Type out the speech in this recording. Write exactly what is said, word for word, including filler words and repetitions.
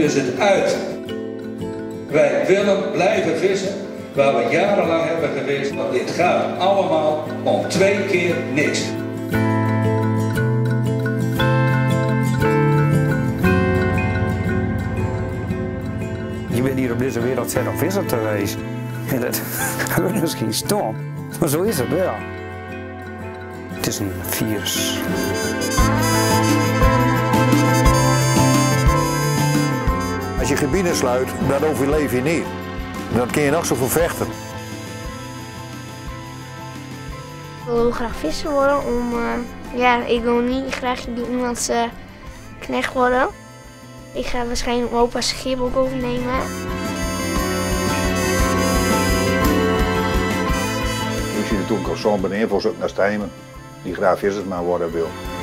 is het uit. Wij willen blijven vissen waar we jarenlang hebben geweest. Want dit gaat allemaal om twee keer niks. Je bent hier op deze wereld zelf om visser te wezen. En dat is misschien stom, maar zo is het wel. Het is een virus. Als je gebieden sluit, dan overleef je niet. Dan kun je nog zoveel vechten. Ik wil graag visser worden, om, uh, ja, ik wil niet graag iemands uh, knecht worden. Ik ga waarschijnlijk mijn opa's schip ook overnemen. Ik zie natuurlijk al zo'n beneden voor zo'n naar Stijmen, die graag vissersman worden wil.